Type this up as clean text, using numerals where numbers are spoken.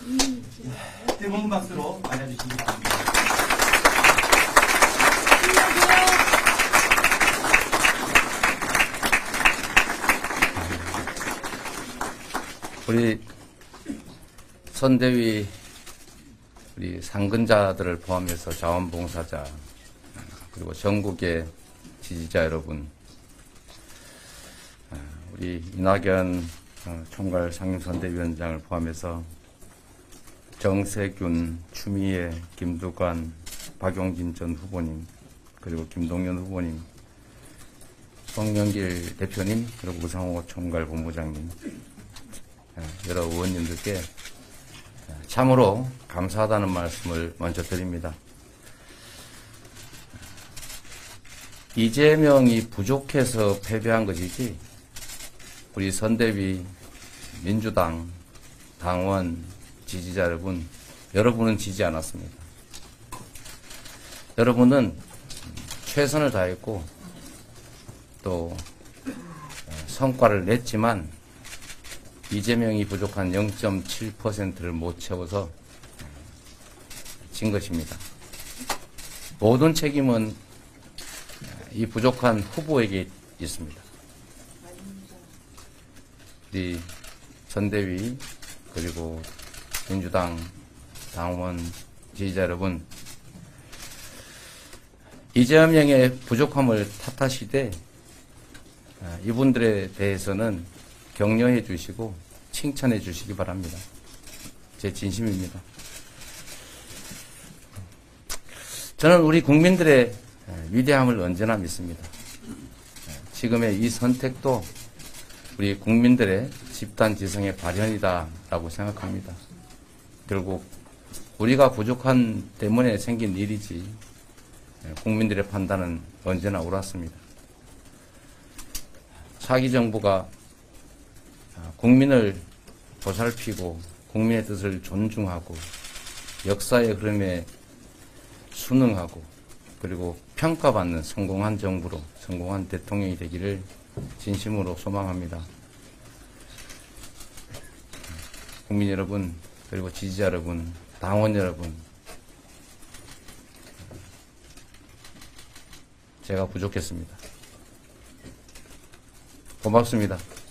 뜨거운 박수로 맞아주시기 바랍니다. 우리 선대위 우리 상근자들을 포함해서 자원봉사자 그리고 전국의 지지자 여러분, 우리 이낙연 총괄 상임선대위원장을 포함해서 정세균, 추미애, 김두관, 박용진 전 후보님, 그리고 김동연 후보님, 송영길 대표님, 그리고 우상호 총괄 본부장님, 여러 의원님들께 참으로 감사하다는 말씀을 먼저 드립니다. 이재명이 부족해서 패배한 것이지 우리 선대위, 민주당, 당원, 지지자 여러분, 여러분은 지지 않았습니다. 여러분은 최선을 다했고 또 성과를 냈지만 이재명이 부족한 0.7%를 못 채워서 진 것입니다. 모든 책임은 이 부족한 후보에게 있습니다. 우리 선대위 그리고 민주당 당원 지지자 여러분, 이재명의 부족함을 탓하시되 이분들에 대해서는 격려해 주시고 칭찬해 주시기 바랍니다. 제 진심입니다. 저는 우리 국민들의 위대함을 언제나 믿습니다. 지금의 이 선택도 우리 국민들의 집단지성의 발현이다라고 생각합니다. 결국 우리가 부족한 때문에 생긴 일이지 국민들의 판단은 언제나 옳았습니다. 차기 정부가 국민을 보살피고 국민의 뜻을 존중하고 역사의 흐름에 순응하고 그리고 평가받는 성공한 정부로 성공한 대통령이 되기를 진심으로 소망합니다. 국민 여러분, 그리고 지지자 여러분, 당원 여러분, 제가 부족했습니다. 고맙습니다.